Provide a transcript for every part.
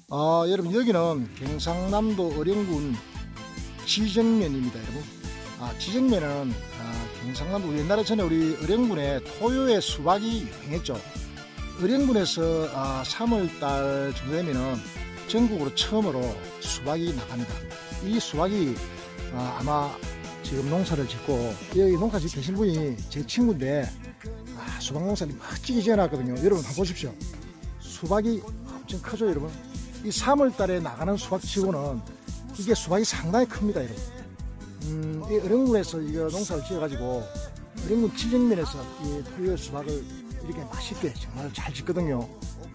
여러분 여기는 경상남도 어령군 지정면입니다. 여러분 지정면은 경상남도 옛날에 전에 우리 어령군에 토요에 수박이 유행했죠. 어령군에서 3월달 정도 되면은 전국으로 처음으로 수박이 나갑니다. 이 수박이 아마 지금 농사를 짓고 여기 농사 짓고 계신 분이 제 친구인데 수박 농사를 멋지게 지어놨거든요. 여러분 한번 보십시오. 수박이 엄청 크죠 여러분. 이 3월달에 나가는 수박 치고는 이게 수박이 상당히 큽니다 여러분. 이 어령군에서 이거 농사를 지어가지고 어령군 지정면에서 이 토요 수박을 이렇게 맛있게 정말 잘 짓거든요.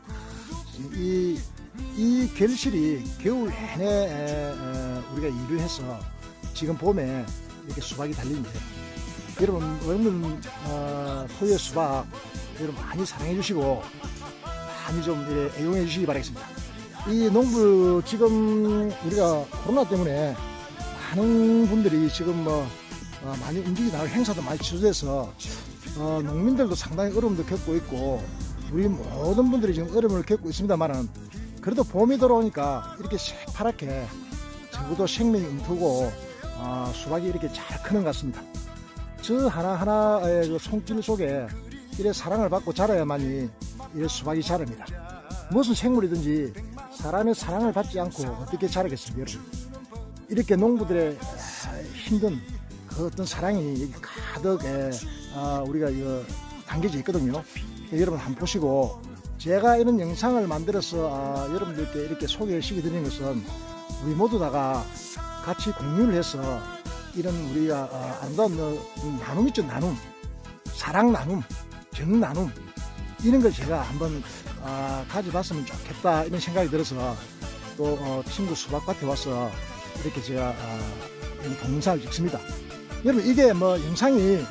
이 결실이 겨울 내내 우리가 일을 해서 지금 봄에 이렇게 수박이 달리는데 여러분 어령군 토요 수박 여러분 많이 사랑해 주시고 많이 좀 애용해 주시기 바라겠습니다. 이 농부 지금 우리가 코로나 때문에 많은 분들이 지금 많이 움직이 나갈 행사도 많이 취소돼서 농민들도 상당히 어려움도 겪고 있고 우리 모든 분들이 지금 어려움을 겪고 있습니다만은 그래도 봄이 들어오니까 이렇게 새파랗게 전부도 생명이 움트고 수박이 이렇게 잘 크는 것 같습니다. 저 하나하나의 그 손길 속에 이래 사랑을 받고 자라야만이 이래 수박이 자랍니다. 무슨 생물이든지 사람의 사랑을 받지 않고 어떻게 자라겠습니까 여러분. 이렇게 농부들의 힘든 그 어떤 사랑이 가득 우리가 이거 담겨져 있거든요. 여러분 한번 보시고 제가 이런 영상을 만들어서 여러분들께 이렇게 소개시켜 드리는 것은 우리 모두 다가 같이 공유를 해서 이런 우리가 아름다운 나눔 있죠. 나눔, 사랑 나눔, 정 나눔 이런 걸 제가 한번 가져봤으면 좋겠다 이런 생각이 들어서 또 친구 수박밭에 와서 이렇게 제가 동영상을 찍습니다. 여러분 이게 뭐 영상이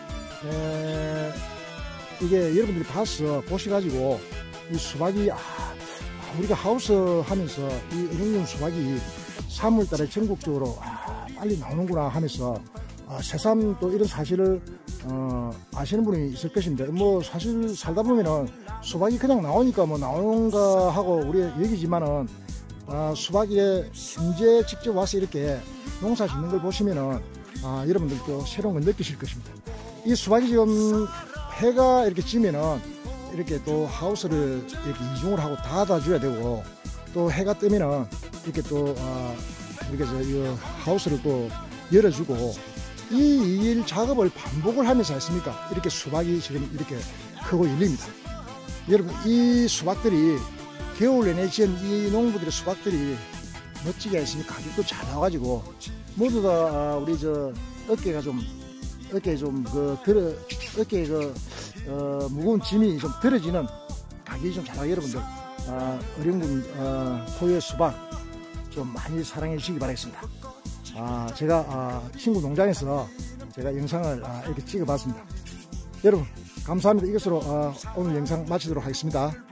이게 여러분들이 봐서 보셔가지고 이 수박이 우리가 하우스 하면서 이 어령군 수박이 3월달에 전국적으로 빨리 나오는구나 하면서 새삼 또 이런 사실을 아시는 분이 있을 것인데 뭐 사실 살다 보면은 수박이 그냥 나오니까 뭐 나오는가 하고 우리 얘기지만은 수박에 현재 직접 와서 이렇게 농사 짓는 걸 보시면은 여러분들도 새로운 걸 느끼실 것입니다. 이 수박이 지금 해가 이렇게 지면은 이렇게 또 하우스를 이렇게 이중을 하고 닫아줘야 되고 또 해가 뜨면은 이렇게 또 이렇게 이 하우스를 또 열어주고 이 일 작업을 반복을 하면서 했습니까? 이렇게 수박이 지금 이렇게 크고 열립니다. 여러분 이 수박들이 겨울 내내 지은 이 농부들의 수박들이 멋지게 했으니 가격도 잘 나와가지고 모두 다 우리 어깨에 무거운 짐이 좀 들어지는 가격이 좀 잘 나와요. 여러분들 어령군 토요 수박 좀 많이 사랑해 주시기 바라겠습니다. 제가 친구 농장에서 제가 영상을 이렇게 찍어 봤습니다. 여러분 감사합니다. 이것으로 오늘 영상 마치도록 하겠습니다.